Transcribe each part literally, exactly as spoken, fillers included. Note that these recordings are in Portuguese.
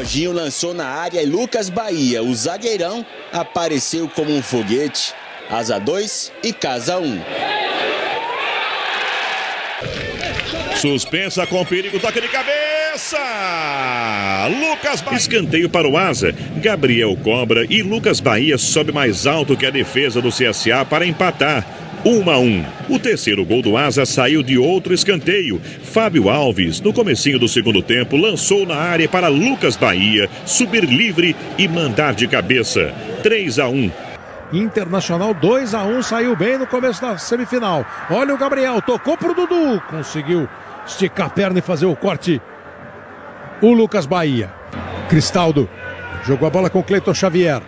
Jorginho lançou na área e Lucas Bahia, o zagueirão, apareceu como um foguete. Asa dois e casa um. Suspensa com perigo, toque de cabeça. Lucas Bahia. Escanteio para o Asa. Gabriel cobra e Lucas Bahia sobe mais alto que a defesa do C S A para empatar. um a um. O terceiro gol do Asa saiu de outro escanteio. Fábio Alves, no comecinho do segundo tempo, lançou na área para Lucas Bahia subir livre e mandar de cabeça. três a um. Internacional dois a um, saiu bem no começo da semifinal. Olha o Gabriel, tocou pro Dudu, conseguiu esticar a perna e fazer o corte. O Lucas Bahia. Cristaldo jogou a bola com o Cleiton Xavier.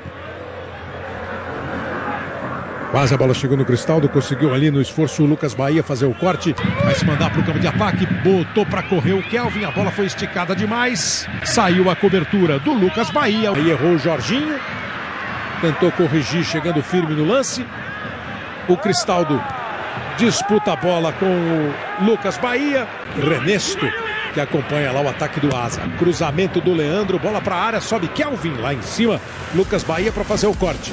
Quase a bola chegou no Cristaldo, conseguiu ali no esforço o Lucas Bahia fazer o corte. Vai se mandar para o campo de ataque, botou para correr o Kelvin, a bola foi esticada demais. Saiu a cobertura do Lucas Bahia. Aí errou o Jorginho, tentou corrigir chegando firme no lance. O Cristaldo disputa a bola com o Lucas Bahia. Renesto, que acompanha lá o ataque do Asa. Cruzamento do Leandro, bola para a área, sobe Kelvin lá em cima. Lucas Bahia para fazer o corte.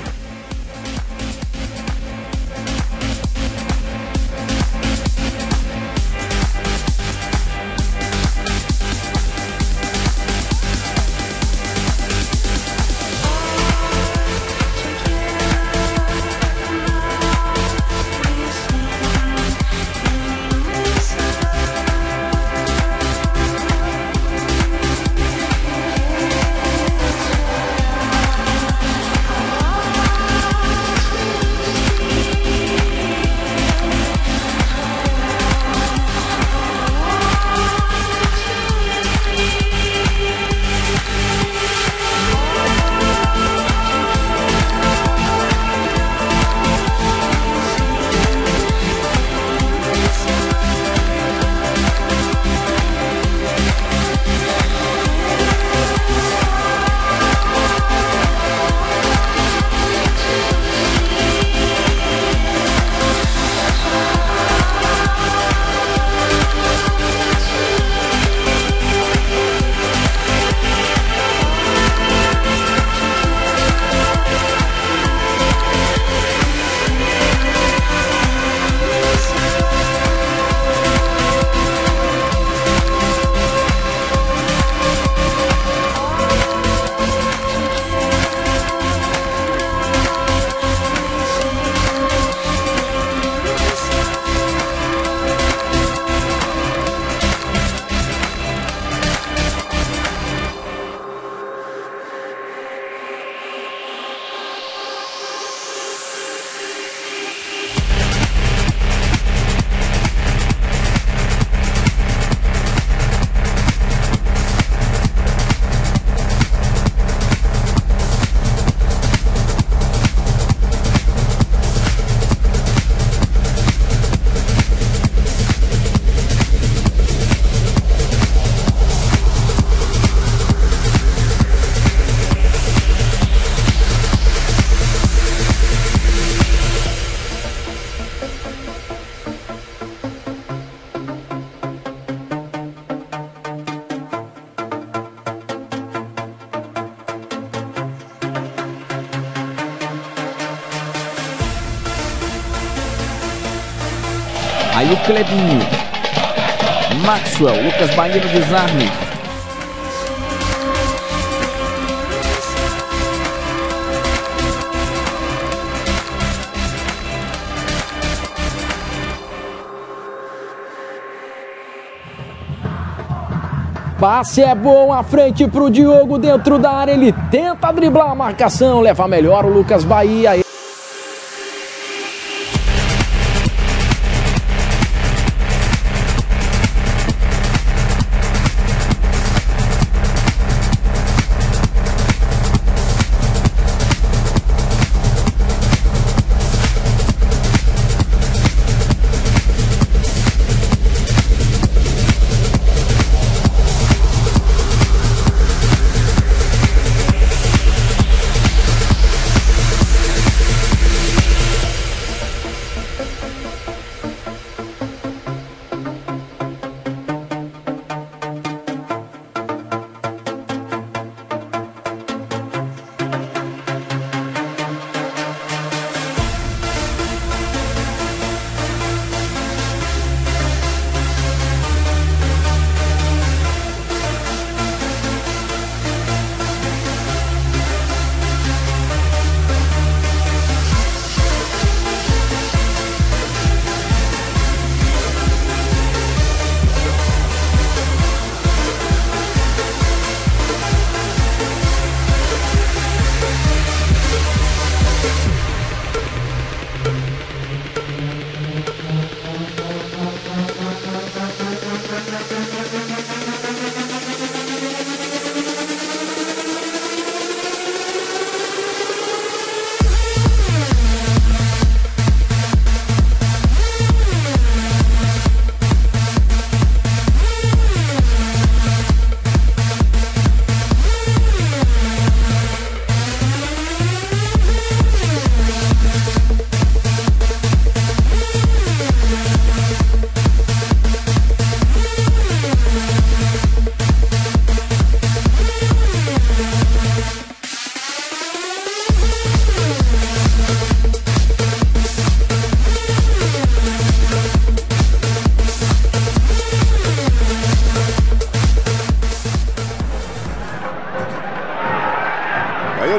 Aí o Clebinho. Maxwell, Lucas Bahia no desarme. Passe é bom, à frente pro Diogo dentro da área. Ele tenta driblar a marcação, leva melhor o Lucas Bahia.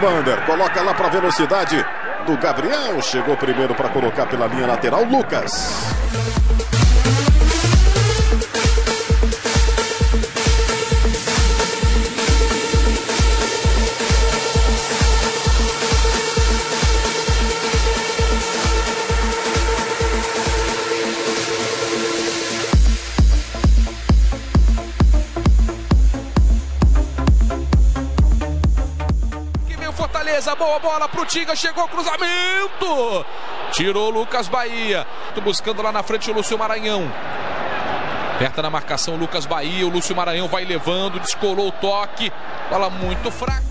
Vander, coloca lá para velocidade do Gabriel. Chegou primeiro para colocar pela linha lateral, Lucas. Fortaleza, boa bola pro Tinga, chegou o cruzamento, tirou o Lucas Bahia, tô buscando lá na frente o Lúcio Maranhão, aperta na marcação o Lucas Bahia, o Lúcio Maranhão vai levando, descolou o toque, bola muito fraca.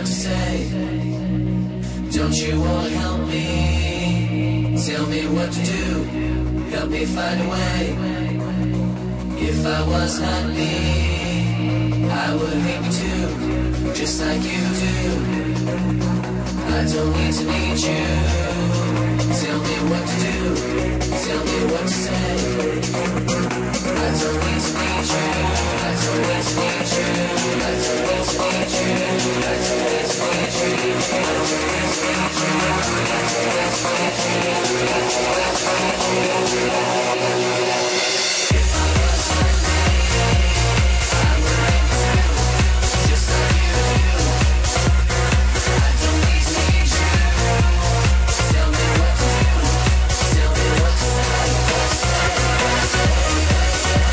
what to say. Don't you want to help me? Tell me what to do. Help me find a way. If I was not me, I would hate me too, just like you do. I don't need to need you. Tell me what to do. Tell me what to say. I don't need to need you. I don't need to need you. I don't need to need you. I don't need to need you. I don't need to need you. I don't need to need you. If I was like me, I would hate me too, just like you do. I don't need to need you. Tell me what to do. Tell me what to say. What to say. What to say.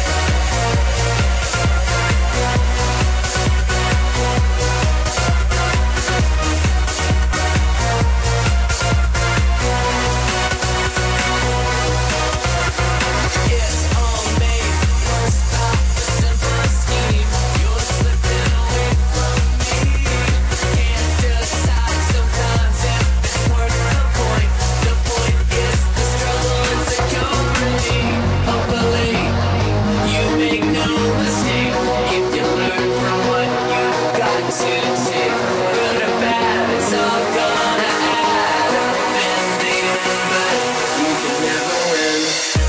It's all made first off a simple scheme. You're slipping away from me. Can't decide sometimes if it's worth the point. The point is the struggle and security. Hopefully, you make no mistake if you learn from what you've got to take. Good or bad, it's all gonna add up in the end, but you can never win.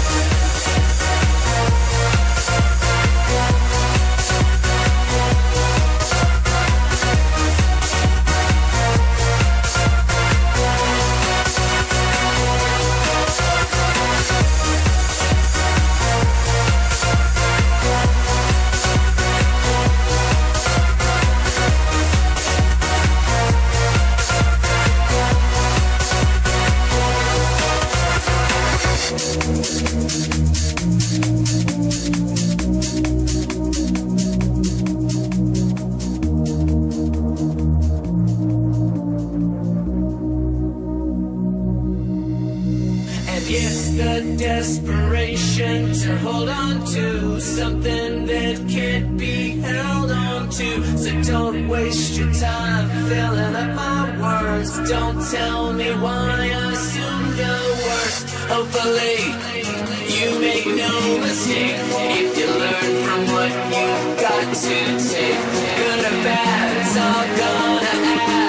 And it's the desperation to hold on to something that can't be held on to. So don't waste your time filling up my words. Don't tell me why I assume the worst. Hopefully, you make no mistake if you learn from what you've got to take. Good or bad, it's all gonna happen.